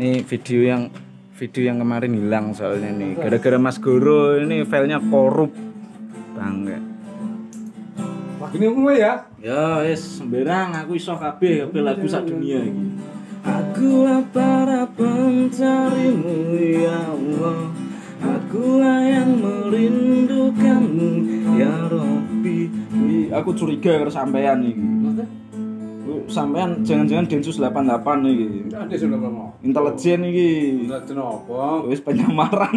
Ini video yang kemarin hilang soalnya nih. Gara-gara Mas Goro ini filenya korup. Bangga. Wah, gini kowe ya? Ya wis sembarang aku iso kabeh lagu sak dunia iki. Akulah para pencarimu ya Allah. Akulah yang merindukanmu ya Rabbi. Aku curiga karo sampean iki. Maksudnya? Sampean jangan-jangan Densus 88 iki. Ada sudah ngomong. Intelijen iki. Intelijen apa? Wis penyamaran.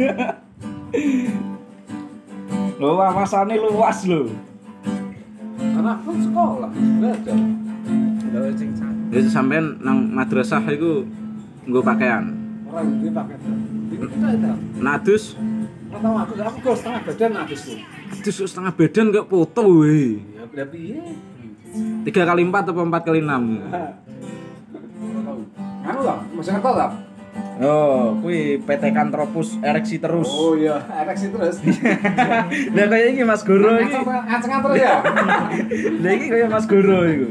Lho wawasannya luas lho. Karena aku sekolah belajar. Jadi sampean nang madrasah iku nggo pakaian. Orang ini pakai ini kita. Nadus Tahu aku kok setengah badan nadus tuh. Nadus setengah badan gak foto we. Ya berarti ya. 3x4 atau 4x6? Anu lah, masih ngerti lah. Oh, kui PT Kantropus ereksi terus. Oh iya, ereksi terus. Lah kayak ini Mas Goro iki. Ngaceng terus ya. Lah iki kayak Mas Goro iku.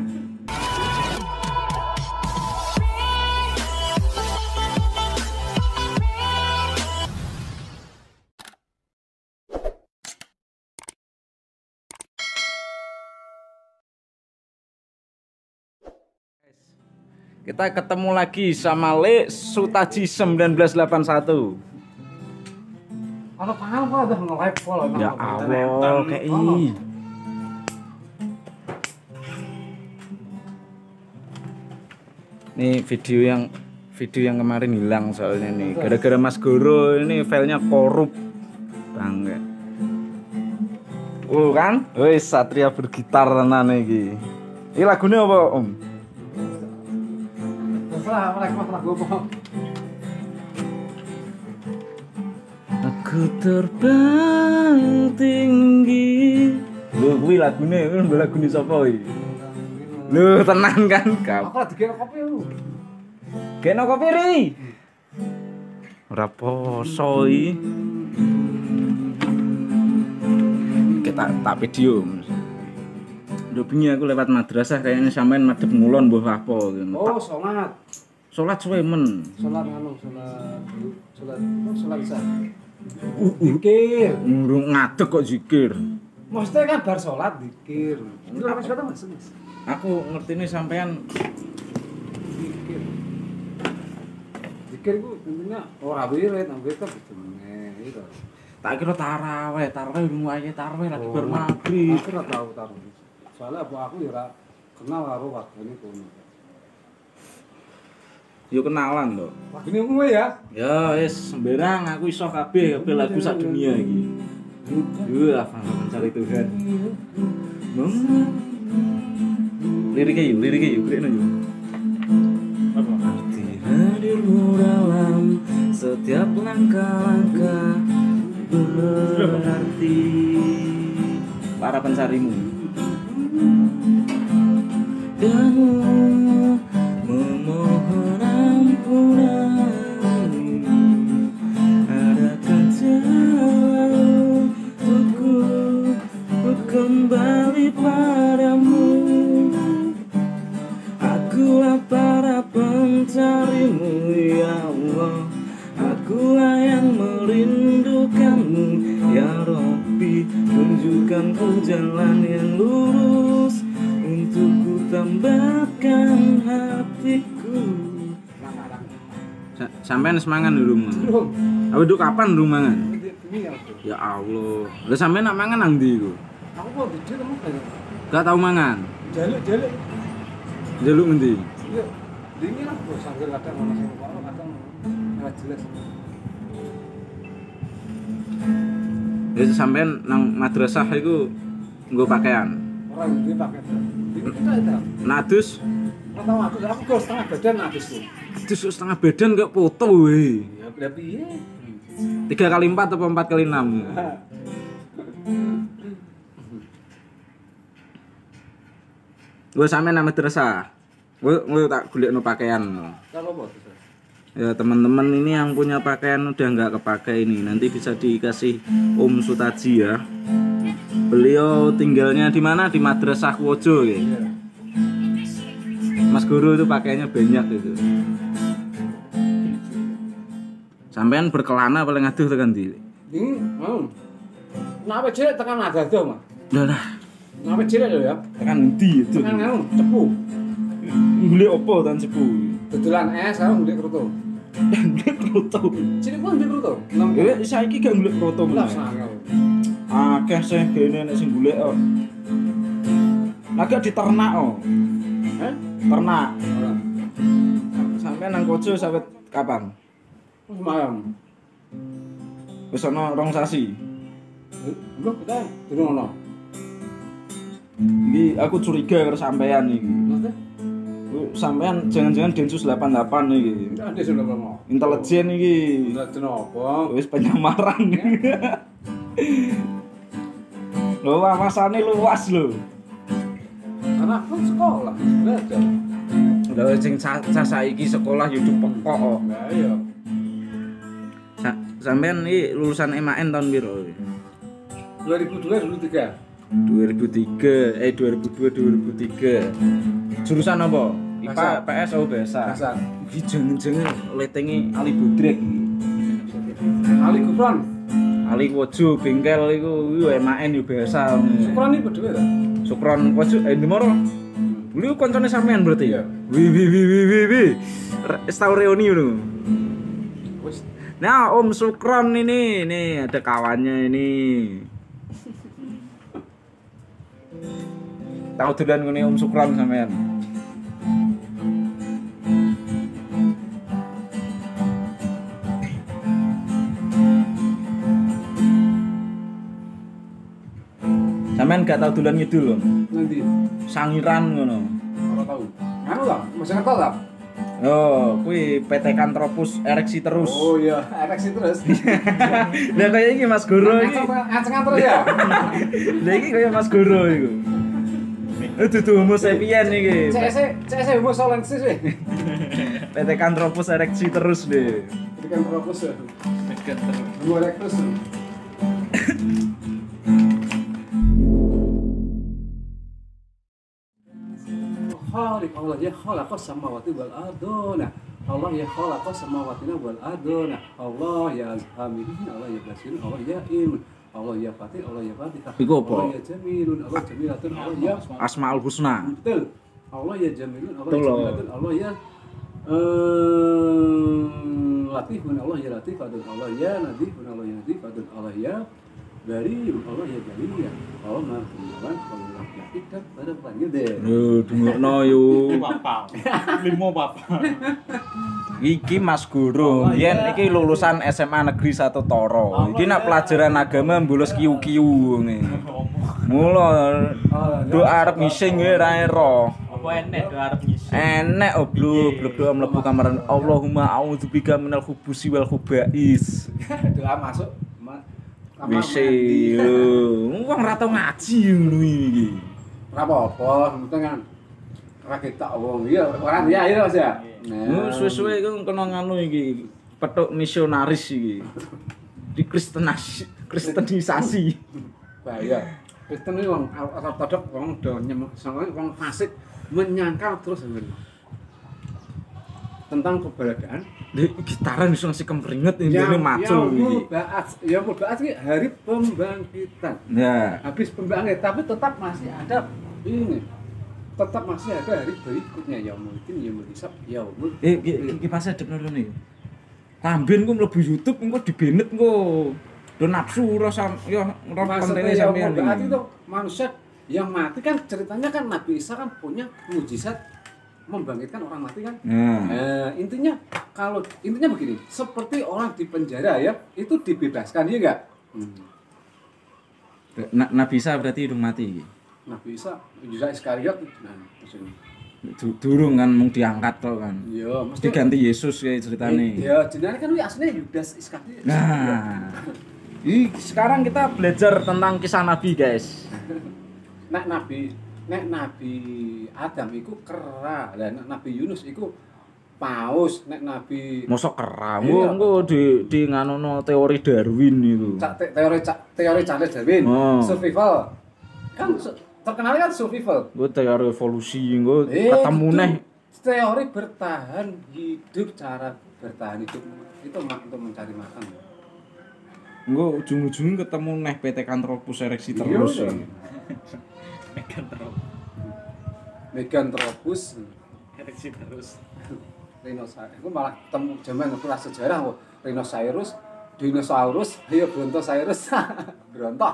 Kita ketemu lagi sama Le Sutaji 1981. Ana pangan kok udah nge-live follow. Ya Allah, kayak ini. Ini video yang kemarin hilang soalnya nih. Gara-gara Mas Goro ini filenya korup. Bangga. Kan? Wis Satria bergitar tenan iki. Iki lagune apa, Om? Terserah mereka lagu apa. Aku terbang tinggi. Lho kuwi lagune sapa iki? Lho tenan kan? Aku lagi kira kopi lu. Kena kopi ri. Ora poso iki. Kita tak video. Lho bengi aku lewat madrasah kayaknya sampean madhep ngulon mbuh apa gitu. Oh, sholat. Salat suwe men. Sholat anu, sholat isya. Zikir. Ngurung ngadeg kok zikir. Maksudnya kan bar sholat zikir. Itu apa sepeda Mas? Aku ngertine sampean Zikir. Zikir ku intinya ora wirid, wirid kan jenenge itu. tak kira taraweh mulai taraweh lagi bar maghrib. Aku ora tahu taraweh. Soalnya aku ya ora kenal karo wargane kono. Yo kenalan lho. Wah, gini kowe ya? Ya wis sembarang aku iso kabeh lagu sak dunia iki. Yo apa mencari Tuhan. Liriknya yuk, keren aja. Arti hadirmu dalam setiap langkah-langkah berarti para pencarimu. Dan memohon ampunan adakan jalan untuk kembali padamu. Akulah para pencarimu ya Allah. Akulah yang merindukanmu ya Rabbi. Tunjukkanku jalan yang lurus untuk ku tambahkan hatiku. Sampean semangan dulu Belum. Apa dulu kapan dulu mangan? Ini ya. Ya Allah. Lah sampean nak mangan nang ndi iku? Aku kok di kamu kan. Gak tau mangan. Jaluk. Njaluk ngendi? Iya. Dingin lah bos, sambil kadang ono sing karo kadang enggak jelas. Jadi sampean nang madrasah iku nggo pakaian. Orang ini pakai. Ini kita itu. Nadus Tahu aku kok setengah badan nadus tuh. Nadus setengah badan gak foto we. Ya berarti ya. 3x4 atau 4x6? Gue sampean nang madrasah. Gue tak golekno pakaian. Kalau bos. Ya teman-teman ini yang punya pakaian udah nggak kepakai ini, nanti bisa dikasih Om Sutaji ya. Beliau tinggalnya di mana? Di Madrasah Wojo ya. Mas Guru itu pakainya banyak gitu. Sampean berkelana paling aduh tekan ndi? Ini mau. Nape cilik tekan adoh, Mas. Lah, Nape cilik lho ya. tekan ndi itu? Tekan ngono, cepu. Golek opo tan cepu? Dodolan es karo golek kroto. Golek kroto. Cilik pun golek kroto. Saiki gak golek kroto Lah meneh. sangar. Akeh sing gene nek sing golek kok. Lagi diternak kok. Ternak. Ora. Sampeyan nang Kojo sampe kapan? Malam. Wis ana 2 sasi. Lho kita durung ono. Iki aku curiga karo sampean iki. Maksudnya? Sampean jangan-jangan Densus 88 iki. Ada sudah ngomong. Intelijen iki. Intelijen apa? Wis penyamaran. Lho wawasannya luas lho. Karena aku sekolah belajar. Lho sing saiki sekolah yo pekok kok. Nah iya. Sampean iki lulusan MAN tahun piro? 2002 2003. 2002 2003. Jurusan apa? IPA, PS atau bahasa? Bahasa. Iki jeneng-jeneng letenge Ali Budrek iki. Ali Gufron. Ali Wojo bengkel iku MAN yo bahasa. Sukron iki bedhe ta? Sukron Wojo ndemoro. Lu koncone sampean berarti ya? Iya. Wi. Wis tau reuni ngono. Wis. Nah, Om Sukron ini ada kawannya ini. Tahu dolan ngene Om Sukron sampean. Sampean gak tau dolan ngidul lho. Nanti. Sangiran ngono. Ora tahu. Anu lah, masih ngerti lah. Oh, kuwi PT Kantropus ereksi terus. Oh iya, ereksi terus. Lah kaya iki Mas Goro iki. Ngaceng terus ya. Lah iki kaya Mas Goro iku. Dudu homo sapien iki. CS Homo solensis weh. PT Kantropus ereksi terus deh. Tekan propos ya. Tekan terus. Dua rektus. Allah ya khalaqas samawati wal ardona. Allah ya khalaqas samawati wal ardona. Allah ya hamidun, Allah ya basirun, Allah ya imun. Allah ya fatih, Allah ya fatihah. Iku apa? Allah ya jamilun, Allah jamilatun, Allah ya Asmaul Husna. betul. Allah ya jamilun, Allah Betul, jamilatun, Allah ya latifun, Allah ya latifatun, Allah ya nadifun, Allah ya nadifatun, Allah ya bariyun, Allah ya bariyah. Allah maha penyelawan, Allah laki-laki dan perempuannya deh. Dungokno yo. Limo papa. Iki Mas Guru, yen iki lulusan SMA Negeri 1 Toro. Iki nak pelajaran agama mbolos kiu-kiu ngene. Mula do arep ngising wae ra ero. Apa enek do arep ngisi? Enek oblok doa mlebu kamar Allahumma a'udzubika minal khubusi wal khubais. Doa masuk Wis lho, wong ra tau ngaji ngono iki. ora apa-apa, penting kan ora ketok wong. Iya, ora ya Mas ya. Suwe-suwe iku kena nganu iki, petuk misionaris iki. Kristenisasi. Bahaya. Kristen iki wong ortodok wong do wong fasik menyangkal terus tentang keberadaan Gitaran bisa ngasih kempringet ini macul iki. Ya Mubaat iki hari pembangkitan. Nah, Habis pembangkit tapi tetap masih ada ini. Tetap masih ada hari berikutnya ya mungkin ya hisab ya umur. iki pas adep ngono nih. Tamben ku mlebu YouTube engko dibenet engko. Do nafsu rasa ya kontene sampean iki. Berarti itu manusia yang mati kan ceritanya kan Nabi Isa kan punya mukjizat membangkitkan orang mati kan. Intinya begini, seperti orang di penjara ya, itu dibebaskan ya enggak? Nabi Isa berarti hidung mati iki. Nabi Isa Yudas Iskariot Durung kan mung diangkat to kan. Iya, Mesti ganti Yesus kayak ceritane. Iya, jenenge kan aslinya Yudas Iskariot. Nah. Sekarang kita belajar tentang kisah Nabi, guys. Nek Nabi Adam iku kera, dan Nabi Yunus iku paus, nek Nabi Mosok kera. Engko di nganono teori Darwin itu. teori Charles Darwin, survival. Kan terkenal kan survival. Gue teori evolusi, gue ketemu neh teori bertahan hidup, cara bertahan hidup itu untuk mencari makan. Enggak ujung-ujungnya ketemu neh PT Kanthropus ereksi terus. Iya, Meganthropus Meganthropus ereksi terus. Rhinoceros. Aku malah ketemu zaman kelas sejarah kok. Rhinoceros, dinosaurus, ayo Brontosaurus. Bronto.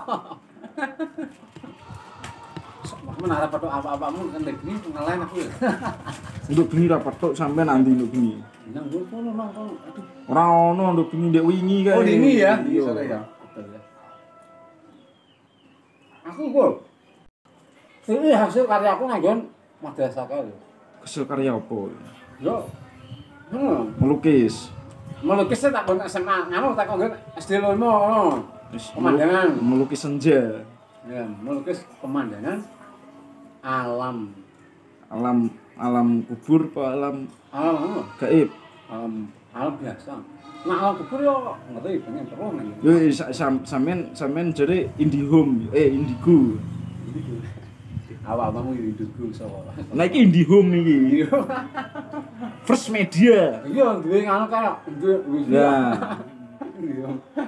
Aku menara patok apa-apamu kan lagi ngelain aku ya. Untuk gini ra petuk sampe nanti untuk gini. Nang kono nang kono. Aduh. Ora ono untuk gini ndek wingi kae. Oh, ini ya. Iya. Sore ya. Betul ya. Aku kok. Ini hasil karya aku nganggon madrasah kae lho. Kesel karya apa? Yo. Melukis. Melukisnya tak kon SMA, nganu tak kon SD lho ngono. Pemandangan. Melukis senja. Ya, melukis pemandangan alam. Alam kubur apa alam Alam gaib? alam biasa. Nah, alam kubur yo ngeri pengen terus nang. Yo sampean jare Indihome, Indigo. Awak-awakmu hidupku sapa. Nah iki Indihome iki. First Media. Iya, duwe nganu kaya duwe. Ya. Iya.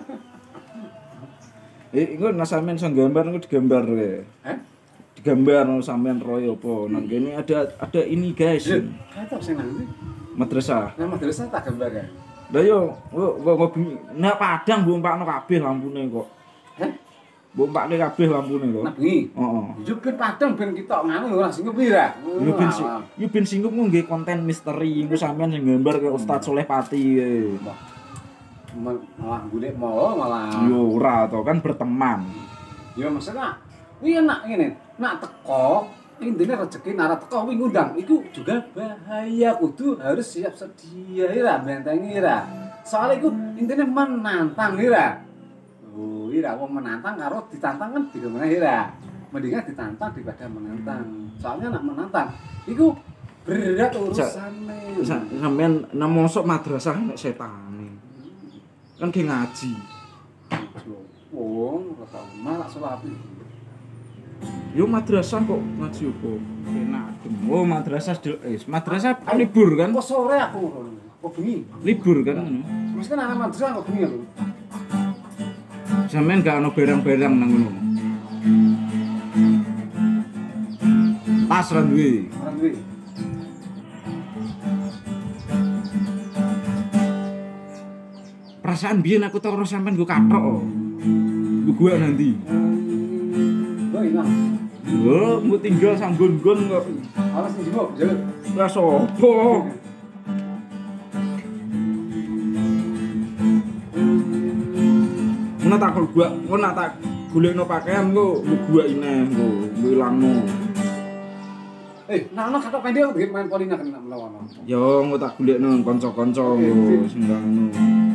Iku nek sampean iso gambar iku digambar kowe. Digambar sampean roy apa. Nang kene ada ini guys. Kayak tak sing nang ndi? Madrasah. Nah, madrasah tak gambar ya. Lah yo, kok bengi nek Padang mbok empakno kabeh lampune kok. Heh? Mbok empakne kabeh lampune kok. Nah, bengi. Heeh. Yo ben Padang ben kita nganu ora sing pira. Yo ben singgup nggo konten misteri iku sampean sing gambar ke Ustaz Soleh Pati kowe. Malah golek malah. Yo ora to kan berteman. Ya maksudnya kuwi enak ngene. Nak teko intine rezeki nara teko kuwi ngundang iku juga bahaya, kudu harus siap sedia ira bentengi ira. Soale iku intine menantang ira. Oh, ira wong menantang karo ditantang kan beda meneh ira. Mendingan ditantang daripada menantang. Soalnya nak menantang iku berat urusane. Sampean mosok madrasah nek setane. Kan ge ngaji. Wong ora tau malah salat. Yo madrasah kok ngaji opo? Enak. Oh madrasah madrasah libur kan? Kok sore aku ngono. Kok bengi? Libur kan ngono. Mesti nang madrasah kok bengi aku. Sampeyan gak ono barang-barang nang ngono. Tas ra duwe. Ora duwe. Perasaan biyen aku tau karo sampean nggo kathok. Gua nanti. Oh, ilang. Oh, mau tinggal sanggon-gon kok. Alas sing jebok, jaluk. Lah sopo? Ngono tak gua, ngono tak golekno pakaian kok gua ineh kok ilangno. Nah, kakak pendek kok main polina kan melawan. Yo, engko tak golekno kanca-kanca nggo sing ngono.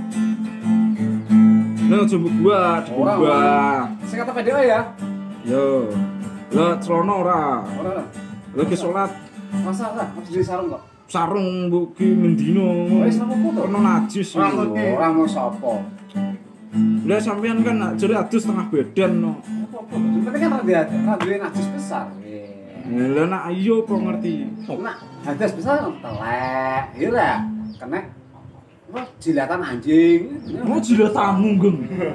Nah, coba gua. Sing kata pendek ya. Yo. Lah celana ora. Ora. Lagi salat Masa lah, harus jadi sarung kok. sarung mbok ki mendino. Wis napa foto? Ono najis. Ora mau sapa. Lah sampean kan nak jare adus setengah badan no. Apa-apa. Penting kan duwe najis besar. Lah nak ayo apa ngerti. Nah, hadas besar telek. Ira. Kena apa jilatan anjing. Mau jilatanmu, Geng.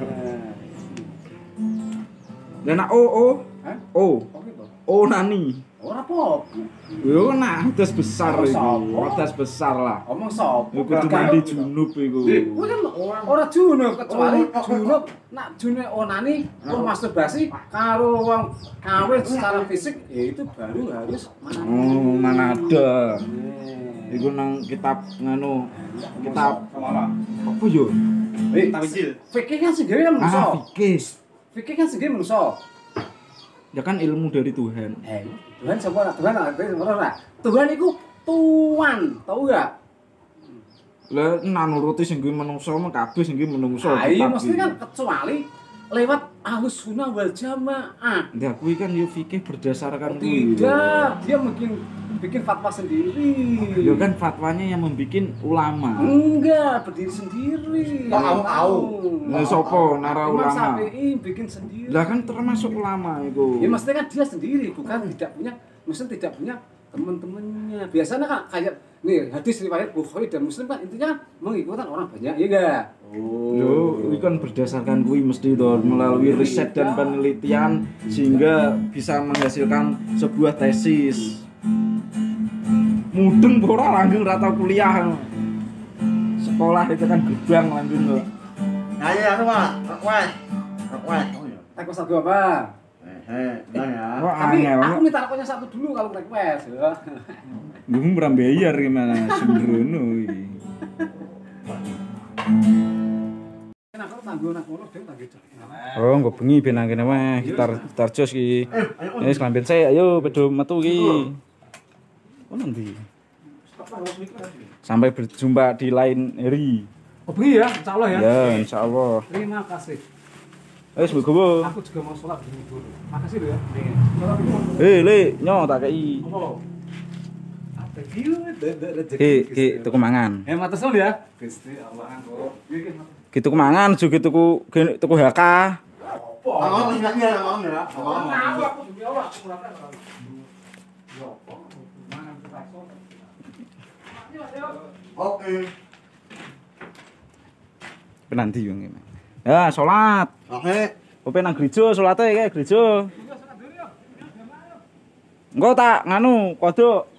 Lah nak o. Hah? O. Oke to. O nani. Ora apa-apa. Yo nak hadas besar Ora iku. sapa. Hadas besar lah. Omong sapa? Yo kudu mandi junub iku. Kuwi kan ora junub kecuali junub nak junub onani masturbasi karo wong kawin secara fisik ya itu baru harus Oh, mana ada. Iku nang kitab nganu kitab apa yo? Tamjil. Fikih kan sendiri kan manusia. Fikih. Fikih kan sendiri manusia. Ya kan ilmu dari Tuhan. Tuhan sapa Tuhan ora. Tuhan iku Tuhan, tahu gak? Lah nanuruti sing kuwi menungso mah kabeh sing kuwi menungso. Iya mesti kan kecuali lewat Ahlus Sunnah wal Jamaah. Nah, kuwi kan yo fikih berdasarkan kuwi. Tidak, dia mungkin bikin fatwa sendiri. Ya kan fatwanya yang membikin ulama. Enggak, berdiri sendiri. Tahu. Lah sapa nara Imam ulama? Syafi'i bikin sendiri. Lah kan termasuk ulama itu. Ya maksudnya kan dia sendiri, bukan tidak punya, maksudnya tidak punya teman-temannya. Biasanya kan kayak nih hadis riwayat Bukhari dan Muslim kan intinya kan mengikuti orang banyak, ya enggak? Oh, ini kan berdasarkan kui mesti toh melalui riset dan penelitian sehingga bisa menghasilkan sebuah tesis. Mudeng ora langgeng ra tau kuliah. Sekolah itu kan gerbang langgeng kok. Nah, ya, aku mah. Wes. Request satu apa? Nah ya. Tapi aku minta requestnya satu dulu kalau request ya. Gue pernah bayar gimana sembrono iki. Nah, kalau tangguh nak ngono dhewe tangguh cek. Oh, engko bengi ben nang kene wae gitar jos iki. Wis kelamben saya ayo pedo metu iki. Oh nanti. Sampai berjumpa di lain hari. Oh bengi ya, insyaallah ya. Ya, insyaallah. Terima kasih. Wis muga. Aku juga mau sholat di libur. Makasih lo ya. Le, nyo tak kei. Apa iki? Ki tuku mangan. Matur nuwun ya. Gusti Allah anggo. Ki tuku mangan, juga tuku HK. Ngomong masih nanya, ngomong ya. Aku demi Allah aku mulakan. Yo, mangan terasa. Oke. Penanti yo ngene. Ya, salat. Oke. Opo nang gereja salate kae gereja. Engko tak nganu kodok